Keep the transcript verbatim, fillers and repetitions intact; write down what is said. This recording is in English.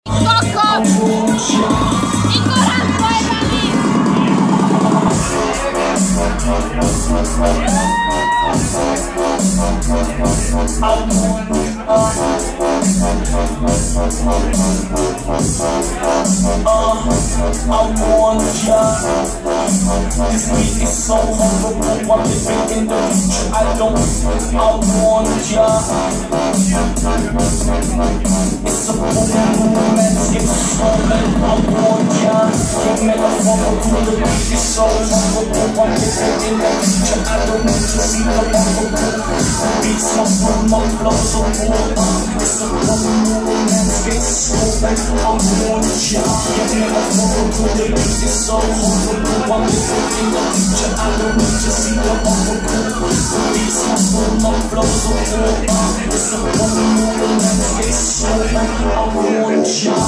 Coco! Ignorant boy I want ya. This beat is so horrible, I'm living in the future. I don't, I want ya. It's a boom, romance, get stolen. I want ya. Get metaphorical, the beat is so horrible, I'm living in the future. I don't need to see the horrible. Beats my flow, my flow so cool. It's a boom, romance, get stolen. I want ya. Get metaphorical, the beat is so horrible, I'm living in the future. I don't need to see the horrible. Beats my flow, my flow so cool. It's a boom, romance, get stolen. I want ya.